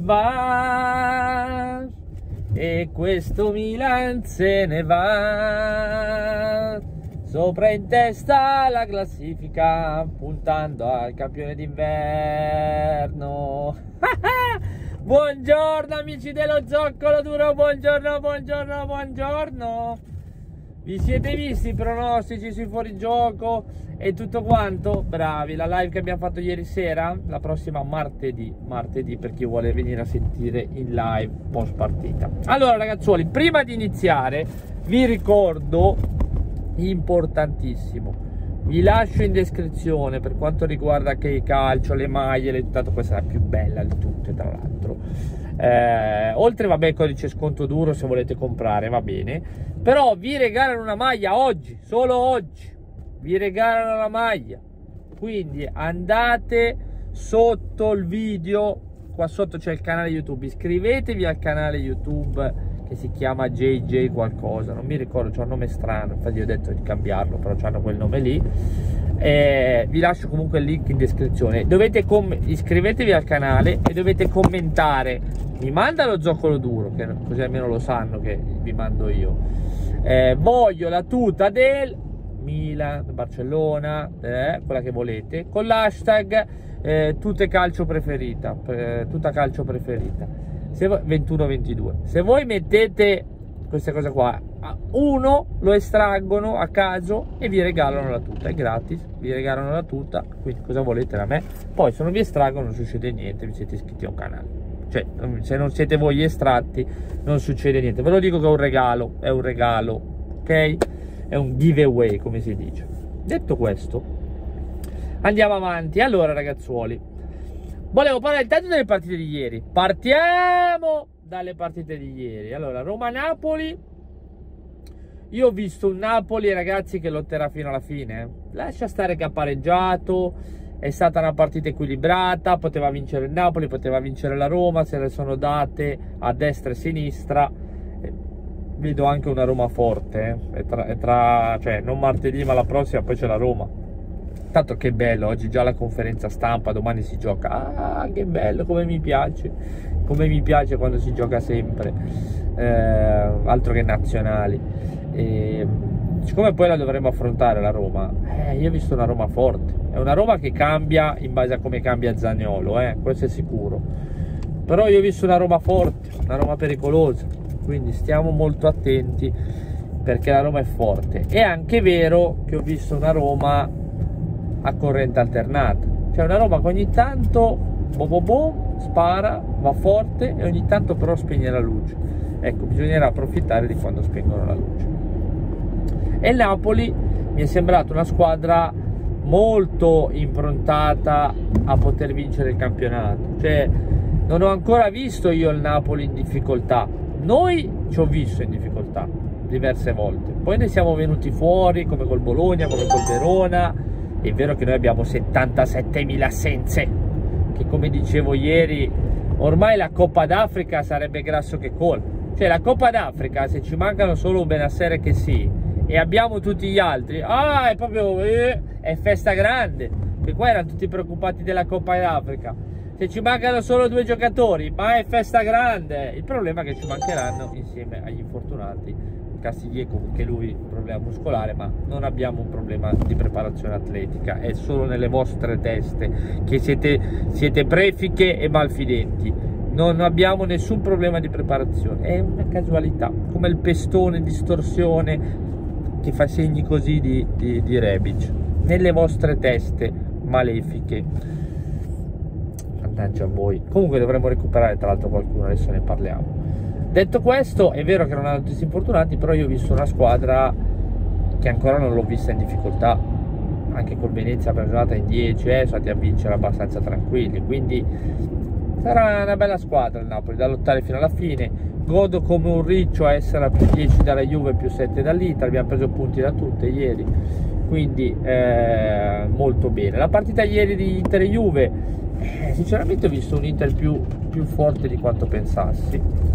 va e questo Milan se ne va sopra in testa alla classifica puntando al campione d'inverno. Buongiorno amici dello Zoccolo Duro, buongiorno, buongiorno, buongiorno. Vi siete visti i pronostici sui fuorigioco e tutto quanto? Bravi, la live che abbiamo fatto ieri sera, la prossima martedì per chi vuole venire a sentire in live post partita. Allora ragazzuoli, prima di iniziare vi ricordo, importantissimo, vi lascio in descrizione per quanto riguarda che il calcio, le maglie, tanto questa è la più bella di tutte tra l'altro. Oltre vabbè il codice sconto duro se volete comprare, va bene, però vi regalano una maglia oggi, solo oggi vi regalano la maglia, quindi andate sotto il video, qua sotto c'è il canale YouTube, iscrivetevi al canale YouTube che si chiama JJ qualcosa, non mi ricordo, c'è un nome strano, infatti ho detto di cambiarlo, però c'hanno quel nome lì. Vi lascio comunque il link in descrizione. Dovete iscrivetevi al canale e dovete commentare. Mi manda lo zoccolo duro, che così almeno lo sanno che vi mando io. Voglio la tuta del Milan, Barcellona, quella che volete, con l'hashtag tuta calcio preferita, tuta calcio preferita. 21-22. Se voi mettete queste cose qua, uno lo estraggono a caso e vi regalano la tuta, è gratis, vi regalano la tuta, quindi cosa volete da me? Poi se non vi estraggono non succede niente, vi siete iscritti a un canale, cioè se non siete voi gli estratti non succede niente, ve lo dico che è un regalo, ok? È un giveaway come si dice. Detto questo andiamo avanti. Allora ragazzuoli, volevo parlare intanto delle partite di ieri. Partiamo dalle partite di ieri. Allora, Roma-Napoli. Io ho visto un Napoli, ragazzi, che lotterà fino alla fine. Lascia stare che ha pareggiato. È stata una partita equilibrata. Poteva vincere il Napoli, poteva vincere la Roma. Se le sono date a destra e a sinistra. Vedo anche una Roma forte. Cioè, non martedì, ma la prossima, poi c'è la Roma. Tanto che bello, oggi già la conferenza stampa, domani si gioca. Ah, che bello, come mi piace quando si gioca sempre, altro che nazionali. Siccome poi la dovremo affrontare la Roma, io ho visto una Roma forte, è una Roma che cambia in base a come cambia Zaniolo, questo è sicuro, però io ho visto una Roma forte, una Roma pericolosa, quindi stiamo molto attenti perché la Roma è forte. È anche vero che ho visto una Roma a corrente alternata, cioè una Roma che ogni tanto spara, va forte e ogni tanto però spegne la luce. Ecco, bisognerà approfittare di quando spengono la luce. E il Napoli mi è sembrato una squadra molto improntata a poter vincere il campionato, cioè non ho ancora visto io il Napoli in difficoltà. Noi ci ho visto in difficoltà diverse volte, poi ne siamo venuti fuori come col Bologna, come col Verona. È vero che noi abbiamo 77.000 assenze, che come dicevo ieri, ormai la Coppa d'Africa sarebbe grasso che col. Cioè la Coppa d'Africa, se ci mancano solo Bennassere che sì, e abbiamo tutti gli altri, è proprio, è festa grande, che qua erano tutti preoccupati della Coppa d'Africa. Se ci mancano solo 2 giocatori, ma è festa grande. Il problema è che ci mancheranno insieme agli infortunati. Castiglieco, che lui ha un problema muscolare, ma non abbiamo un problema di preparazione atletica, è solo nelle vostre teste che siete prefiche e malfidenti. Non abbiamo nessun problema di preparazione, è una casualità, come il pestone distorsione che fa segni così di Rebic nelle vostre teste malefiche. Mannaggia a voi. Comunque dovremmo recuperare tra l'altro qualcuno, adesso ne parliamo. Detto questo, è vero che non hanno tutti infortunati, però io ho visto una squadra che ancora non l'ho vista in difficoltà. Anche col Venezia per giornata in 10 sono stati a vincere abbastanza tranquilli, quindi sarà una bella squadra il Napoli da lottare fino alla fine. Godo come un riccio a essere a più 10 dalla Juve e più 7 dall'Inter, abbiamo preso punti da tutte ieri, quindi molto bene. La partita ieri di Inter e Juve, sinceramente ho visto un Inter più forte di quanto pensassi.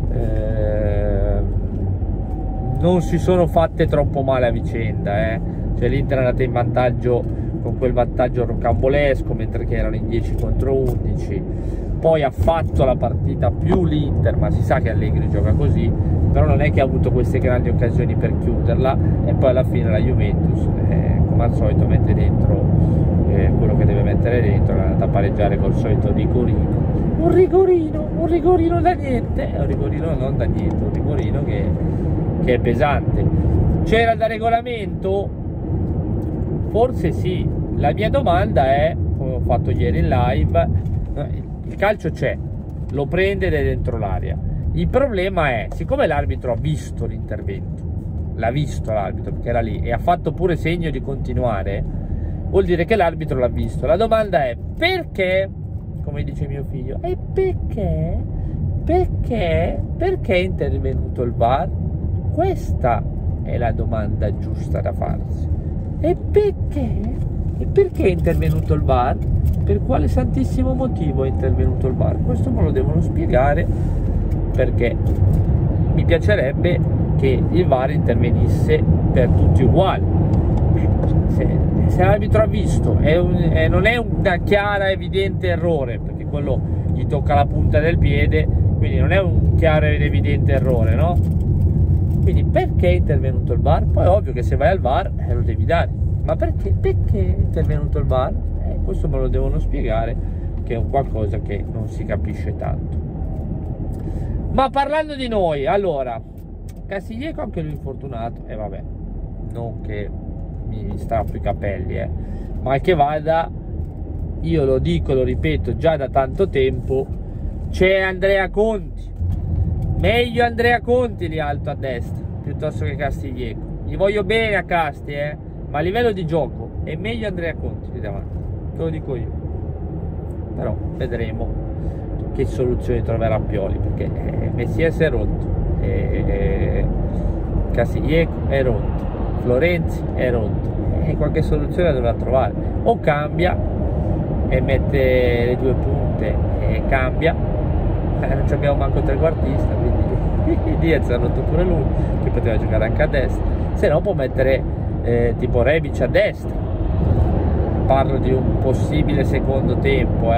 Non si sono fatte troppo male a vicenda, cioè l'Inter è andata in vantaggio con quel vantaggio rocambolesco, mentre che erano in 10 contro 11. poi ha fatto la partita più l'Inter, ma si sa che Allegri gioca così, però non è che ha avuto queste grandi occasioni per chiuderla, e poi alla fine la Juventus come al solito mette dentro quello che deve mettere dentro, è andata a pareggiare col solito rigorino, un rigorino da niente, è un rigorino non da niente, un rigorino che è pesante. C'era da regolamento? Forse sì. La mia domanda è, come ho fatto ieri in live, il calcio c'è, lo prende ed è dentro l'area. Il problema è, siccome l'arbitro ha visto l'intervento, l'ha visto l'arbitro perché era lì e ha fatto pure segno di continuare, vuol dire che l'arbitro l'ha visto. La domanda è perché, come dice mio figlio, e perché è intervenuto il VAR? Questa è la domanda giusta da farsi. E perché è intervenuto il VAR? Per quale santissimo motivo è intervenuto il VAR? Questo me lo devono spiegare, perché mi piacerebbe che il VAR intervenisse per tutti uguali. Se l'arbitro ha visto non è una chiara evidente errore, perché quello gli tocca la punta del piede, quindi non è un chiaro ed evidente errore, no? Quindi perché è intervenuto il VAR? Poi è ovvio che se vai al VAR lo devi dare, ma perché è intervenuto il VAR? Questo me lo devono spiegare, che è un qualcosa che non si capisce tanto. Ma parlando di noi, allora, Castillejo anche lui infortunato, e vabbè, non che mi strappo i capelli, ma che vada, io lo dico, lo ripeto già da tanto tempo, c'è Andrea Conti, meglio Andrea Conti lì alto a destra piuttosto che Castillejo. Gli voglio bene a Casti, ma a livello di gioco è meglio Andrea Conti lì davanti, te lo dico io. Però vedremo che soluzioni troverà Pioli, perché Messias è rotto, Castillejo è rotto, Florenzi è rotto, e qualche soluzione la dovrà trovare, o cambia e mette le due punte e cambia, non abbiamo manco trequartista, quindi Diaz ha rotto pure lui, che poteva giocare anche a destra, se no può mettere tipo Rebic a destra. Parlo di un possibile secondo tempo,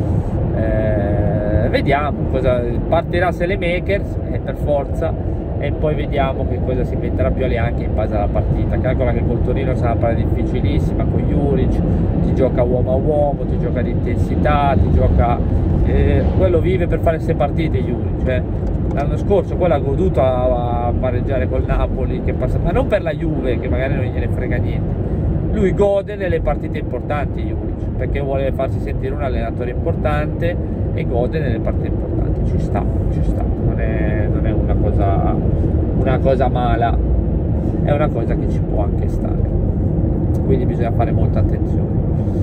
vediamo cosa partirà Selemakers, per forza, e poi vediamo che cosa si inventerà Pioli anche in base alla partita. Calcola che col Torino sarà una partita difficilissima, con Juric ti gioca uomo a uomo, ti gioca di intensità, ti gioca quello vive per fare queste partite Juric, l'anno scorso quello ha goduto a pareggiare col Napoli, che passa, ma non per la Juve che magari non gliene frega niente, lui gode nelle partite importanti Juric, perché vuole farsi sentire un allenatore importante e gode nelle partite importanti. Ci sta, non è una cosa mala, è una cosa che ci può anche stare, quindi bisogna fare molta attenzione.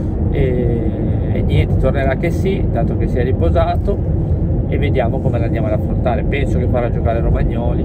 E niente, tornerà che sì, dato che si è riposato, e vediamo come l'andiamo ad affrontare. Penso che farà giocare Romagnoli,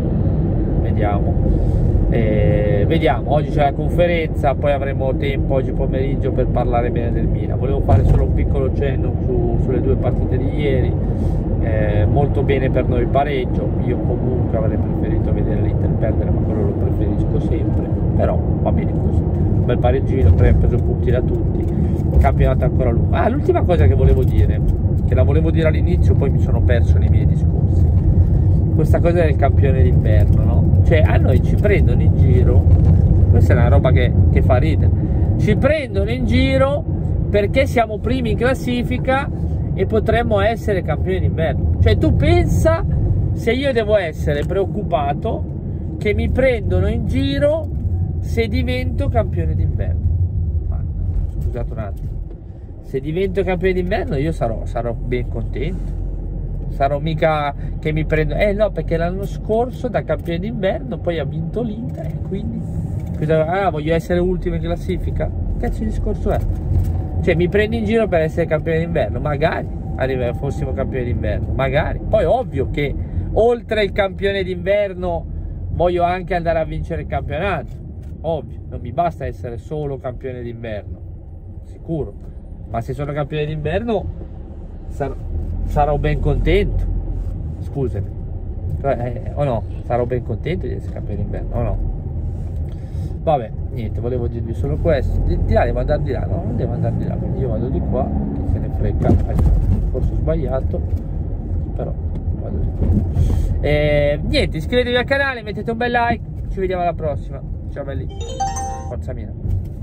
vediamo, oggi c'è la conferenza, poi avremo tempo oggi pomeriggio per parlare bene del Milan. Volevo fare solo un piccolo cenno sulle due partite di ieri. Molto bene per noi il pareggio, io comunque avrei preferito vedere l'Inter perdere, ma quello lo preferisco sempre, però va bene così, un bel pareggino, preso punti da tutti, il campionato è ancora lungo. L'ultima cosa che volevo dire, che la volevo dire all'inizio, poi mi sono perso nei miei discorsi, questa cosa del campione d'inverno, no? Cioè a noi ci prendono in giro, questa è una roba che fa ridere, ci prendono in giro perché siamo primi in classifica e potremmo essere campioni d'inverno. Cioè tu pensa se io devo essere preoccupato che mi prendono in giro se divento campione d'inverno. Ma scusate un attimo, se divento campione d'inverno io sarò ben contento, sarò mica che mi prendo no, perché l'anno scorso da campione d'inverno poi ha vinto l'Inter, e quindi voglio essere ultimo in classifica. Che cazzo di discorso è? Cioè mi prendi in giro per essere campione d'inverno? Magari fossimo campioni d'inverno, magari. Poi ovvio che oltre il campione d'inverno voglio anche andare a vincere il campionato, ovvio, non mi basta essere solo campione d'inverno, sicuro, ma se sono campione d'inverno sarò ben contento, scusami, o no? Sarò ben contento di essere campione d'inverno, o no? Vabbè, niente, volevo dirvi solo questo. Di là devo andare di là, no? Non devo andare di là, quindi io vado di qua, che se ne frega. forse ho sbagliato, però vado di qua. Niente, iscrivetevi al canale, mettete un bel like, ci vediamo alla prossima, ciao belli, forza mia.